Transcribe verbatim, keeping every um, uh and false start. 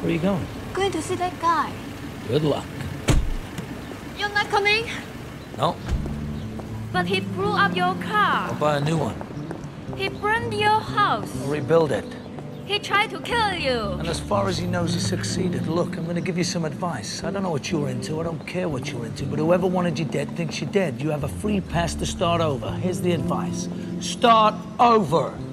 Where are you going? Going to see that guy. Good luck. You're not coming? No, But he blew up your car. I'll buy a new one. He burned your house. I'll rebuild it. He tried to kill you. And as far as he knows, he succeeded. Look, I'm gonna give you some advice. I don't know what you're into, I don't care what you're into, but whoever wanted you dead thinks you're dead. You have a free pass to start over. Here's the advice. Start over.